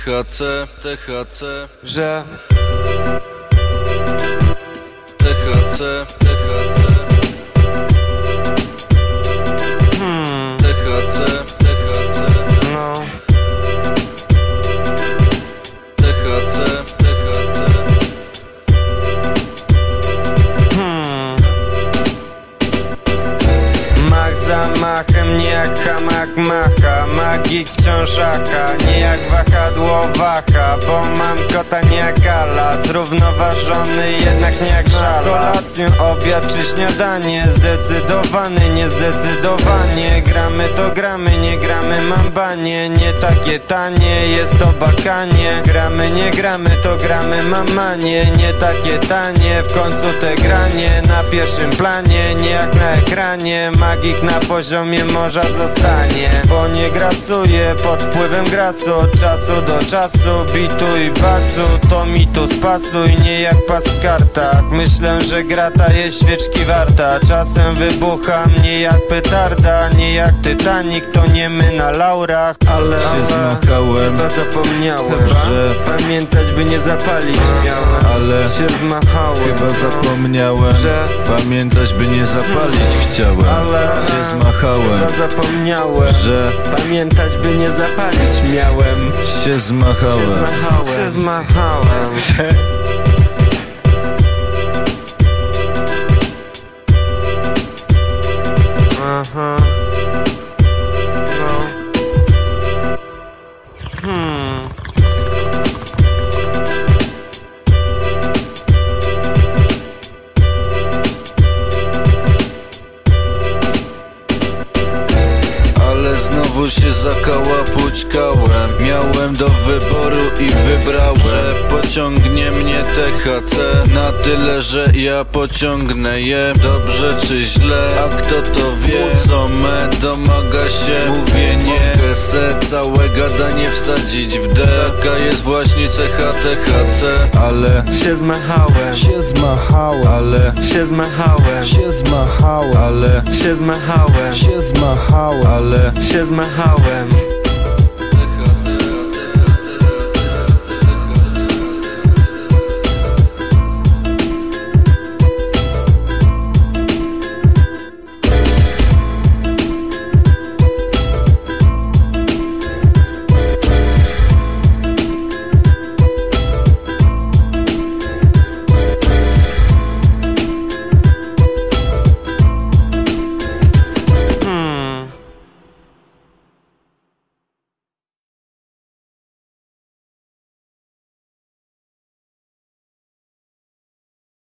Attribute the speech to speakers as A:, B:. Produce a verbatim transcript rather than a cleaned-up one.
A: T H C, T H C,
B: że
A: T H C, T H C,
B: hmm,
A: T H C, T H C,
B: no,
A: T H C, T H C,
B: hmm. Mach za machem, nie jak hamak macha. Magik wciąż aka, nie jak wahadło waha. Bo mam kota, nie jak Ala, zrównoważony, jednak nie jak żala. Kolację, obiad czy śniadanie, zdecydowany, niezdecydowanie. Gramy to gramy, nie gramy, mam banie. Nie takie tanie, jest to bakanie. Gramy, nie gramy, to gramy, mam manie. Nie takie tanie, w końcu te granie na pierwszym planie, nie jak na ekranie. Magik na poziomie morza zostanie, bo nie grasuje pod wpływem grasu. Od czasu do czasu, bitu i basu, to mi tu spasuj, nie jak pas w kartach. Myślę, że grata jest świeczki warta. Czasem wybucham, nie jak petarda, nie jak Titanic, to nie my na laurach. Ale
A: się
B: ale,
A: zmachałem,
B: chyba zapomniałem,
A: że
B: pamiętać by nie zapalić miałem,
A: ale
B: się zmachałem,
A: chyba zapomniałem,
B: że
A: pamiętać by nie zapalić chciałem.
B: ale
A: Się zmachałem,
B: chyba zapomniałem,
A: że
B: pamiętać by nie zapalić miałem.
A: się zmachałem,
B: Zmachałem, się zmachałem,
A: że
B: aha, no, hmm.
A: ale znowu się zakałapućkałem. Miałem do wyboru i wybrałem, że pociągnie mnie T H C na tyle, że ja pociągnę je. Dobrze czy źle, a kto to wie? Co me domaga się, mówię nie. Mogę se całe gadanie wsadzić w D. Taka jest właśnie cecha T H C. Ale
B: Się zmachałem,
A: się zmachałem, ale
B: się zmachałem,
A: się zmachałem, ale
B: się zmachałem,
A: się zmachałem, ale
B: się zmachałem.